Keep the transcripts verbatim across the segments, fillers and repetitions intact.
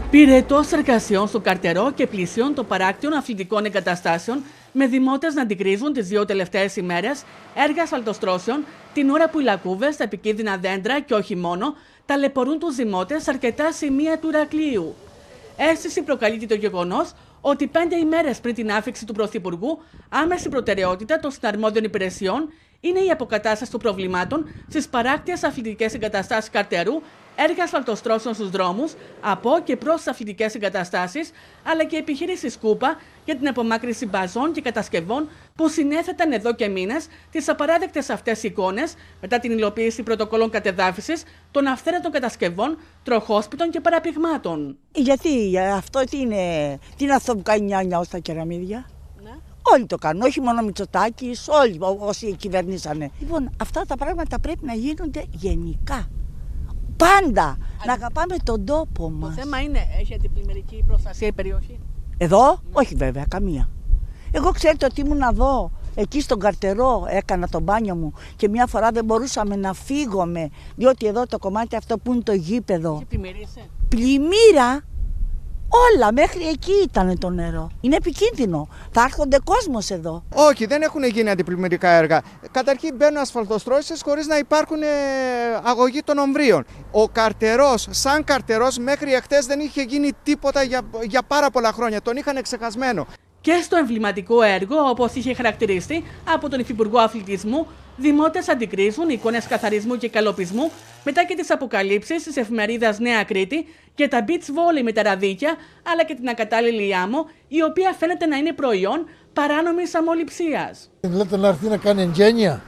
Πυρετός εργασιών στο Καρτερό και πλησίων των παράκτιων αθλητικών εγκαταστάσεων, με δημότες να αντικρίζουν τις δύο τελευταίες ημέρες έργα ασφαλτοστρώσεων, την ώρα που οι λακκούβες, τα επικίνδυνα δέντρα και όχι μόνο, ταλαιπωρούν τους δημότες σε αρκετά σημεία του Ηρακλείου. Αίσθηση προκαλείται το γεγονός ότι πέντε ημέρες πριν την άφιξη του Πρωθυπουργού, άμεση προτεραιότητα των συναρμόδιων υπηρεσιών είναι η αποκατάσταση των προβλημάτων στις παράκτιες αθλητικές εγκαταστάσεις Καρτερού, έργα ασφαλτοστρώσεων στους δρόμους, από και προς τις αθλητικές εγκαταστάσεις, αλλά και επιχείρηση Σκούπα για την απομάκρυνση μπαζών και κατασκευών που συνέθεταν εδώ και μήνες τις απαράδεκτες αυτές εικόνες μετά την υλοποίηση πρωτοκόλων κατεδάφισης των αυθαίρετων κατασκευών, τροχόσπιτων και παραπηγμάτων. Γιατί αυτό τι είναι, τι είναι αυτό που κάνει νιά-νιά στα κεραμίδια. Ναι. Όλοι το κάνουν, όχι μόνο Μητσοτάκης, όλοι όσοι κυβερνήσανε. Λοιπόν, αυτά τα πράγματα πρέπει να γίνονται γενικά. Πάντα! Α, να αγαπάμε τον τόπο μας. Το θέμα είναι, έχει αντιπλημμυρική προστασία η περιοχή. Εδώ, ναι. Όχι βέβαια, καμία. Εγώ ξέρετε ότι ήμουν εδώ, εκεί στον Καρτερό, έκανα το μπάνιο μου και μια φορά δεν μπορούσαμε να φύγουμε, διότι εδώ το κομμάτι αυτό που είναι το γήπεδο. Και πλημμύρισε. Πλημμύρα! Όλα, μέχρι εκεί ήταν το νερό. Είναι επικίνδυνο. Θα έρχονται κόσμος εδώ. Όχι, δεν έχουν γίνει αντιπλημμυρικά έργα. Καταρχήν μπαίνουν ασφαλτοστρώσεις χωρίς να υπάρχουν αγωγή των ομβρίων. Ο Καρτερός, σαν Καρτερός, μέχρι εχθές δεν είχε γίνει τίποτα για, για πάρα πολλά χρόνια. Τον είχαν εξεχασμένο. Και στο εμβληματικό έργο, όπως είχε χαρακτηριστεί από τον Υφυπουργό Αθλητισμού, δημότες αντικρίζουν εικόνες καθαρισμού και καλοπισμού μετά και τις αποκαλύψεις της εφημερίδας Νέα Κρήτη και τα beach volley με τα ραδίκια, αλλά και την ακατάλληλη άμμο, η οποία φαίνεται να είναι προϊόν παράνομης αμμοληψίας. Λέτε να έρθει να κάνει εγγένεια.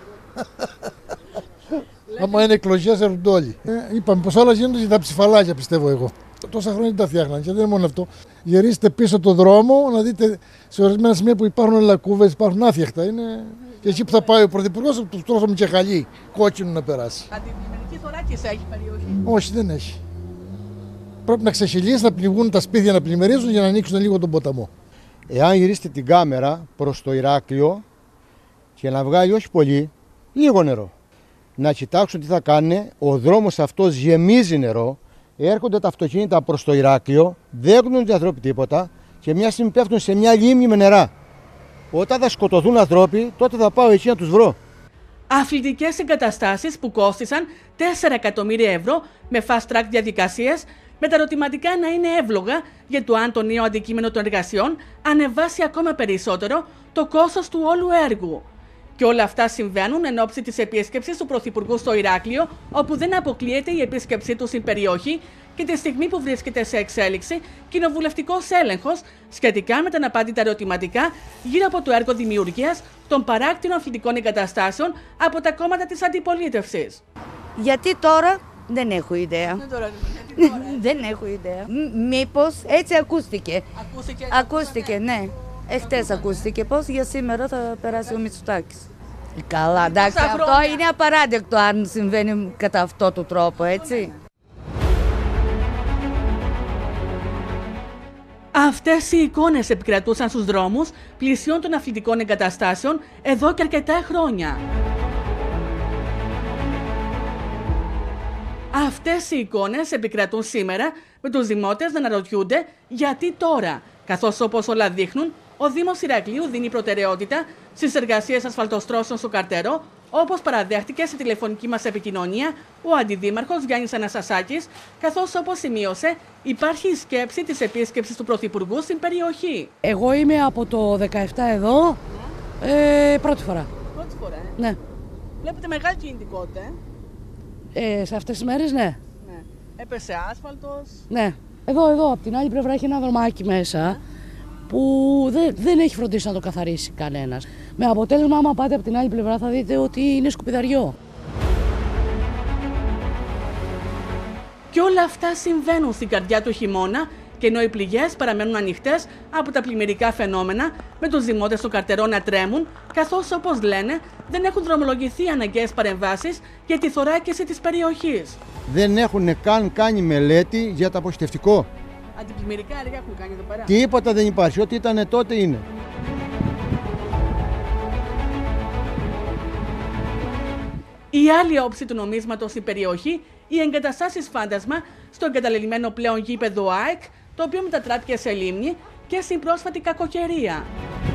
Άμα είναι εκλογές έρχονται όλοι. Ε, είπαμε πως όλα γίνονται για τα ψηφαλάκια, πιστεύω εγώ. Τόσα χρόνια τα φτιάχναν και δεν είναι μόνο αυτό. Γυρίστε πίσω το δρόμο να δείτε σε ορισμένα σημεία που υπάρχουν λακκούβες, υπάρχουν άθιαχτα. Είναι... Και εκεί που θα πάει ο Πρωθυπουργός, του τρώσαμε και χαλί, κόκκινο να περάσει. Αντιπλημμυρική θωράκιση έχει περιοχή. Όχι, δεν έχει. Πρέπει να ξεχυλίσει, να πνιγούν τα σπίτια να πλημμυρίζουν για να ανοίξουν λίγο τον ποταμό. Εάν γυρίσετε την κάμερα προς το Ηράκλειο και να βγάλει όχι πολύ, λίγο νερό. Να κοιτάξουν τι θα κάνουν, ο δρόμος αυτός γεμίζει νερό. Έρχονται τα αυτοκίνητα προς το Ηράκλειο, δεν γνωρίζουν οι άνθρωποι τίποτα και μια στιγμή πέφτουν σε μια λίμνη με νερά. Όταν θα σκοτωθούν ανθρώποι, τότε θα πάω εκεί να τους βρω. Αθλητικές εγκαταστάσεις που κόστησαν τέσσερα εκατομμύρια ευρώ με fast track διαδικασίες, με τα ερωτηματικά να είναι εύλογα για το αν το νέο αντικείμενο των εργασιών ανεβάσει ακόμα περισσότερο το κόστος του όλου έργου. Και όλα αυτά συμβαίνουν εν ώψη της επίσκεψης του Πρωθυπουργού στο Ηράκλειο, όπου δεν αποκλείεται η επίσκεψή του στην περιοχή και τη στιγμή που βρίσκεται σε εξέλιξη κοινοβουλευτικός έλεγχος σχετικά με τα αναπάντητα ερωτηματικά γύρω από το έργο δημιουργίας των παράκτιων αθλητικών εγκαταστάσεων από τα κόμματα της αντιπολίτευσης. Γιατί τώρα δεν έχω ιδέα. Δεν, τώρα, γιατί τώρα, ε? Δεν έχω ιδέα. Μ- μήπως έτσι ακούστηκε. Ακούστηκε, ακούστηκε, ναι. Εχθές ακούστηκε πως για σήμερα θα περάσει ο Μητσοτάκης. Καλά, εντάξει, αυτό είναι απαράδεκτο αν συμβαίνει κατά αυτό το τρόπο, έτσι. Αυτές οι εικόνες επικρατούσαν στους δρόμους πλησιών των αθλητικών εγκαταστάσεων εδώ και αρκετά χρόνια. Αυτές οι εικόνες επικρατούν σήμερα με τους δημότες να αναρωτιούνται γιατί τώρα, καθώς όπως όλα δείχνουν, ο Δήμος Ηρακλείου δίνει προτεραιότητα στις εργασίες ασφαλτοστρώσεων στο Καρτερό, όπως παραδέχτηκε στη τηλεφωνική μας επικοινωνία ο Αντιδήμαρχος Γιάννης Αναστασάκης, καθώς όπως σημείωσε υπάρχει η σκέψη της επίσκεψης του Πρωθυπουργού στην περιοχή. Εγώ είμαι από το δεκαεπτά εδώ, ε, πρώτη φορά. Πρώτη φορά, ε. Ναι. Βλέπετε μεγάλη κινητικότητα, ε. Ε, σε αυτές τις μέρες, ναι. Ναι. Έπεσε άσφαλτος. Ναι. Εδώ, εδώ, από την άλλη πλευρά έχει ένα δρομάκι μέσα, που δεν, δεν έχει φροντίσει να το καθαρίσει κανένας. Με αποτέλεσμα, άμα πάτε από την άλλη πλευρά θα δείτε ότι είναι σκουπιδαριό. Και όλα αυτά συμβαίνουν στην καρδιά του χειμώνα, και ενώ οι πληγές παραμένουν ανοιχτές από τα πλημμυρικά φαινόμενα, με τους δημότες του Καρτερό να τρέμουν, καθώς όπως λένε δεν έχουν δρομολογηθεί αναγκαίες παρεμβάσεις για τη θωράκιση της περιοχής. Δεν έχουν καν κάνει μελέτη για το αποστευτικό. Αντιπλημμυρικά έργα έχουν κάνει εδώ πέρα. Τίποτα δεν υπάρχει, ό,τι ήταν τότε είναι. Η άλλη όψη του νομίσματος στην περιοχή, οι εγκαταστάσεις φάντασμα στο εγκαταλελειμμένο πλέον γήπεδο ΑΕΚ, το οποίο μετατράπηκε σε λίμνη και στην πρόσφατη κακοκαιρία.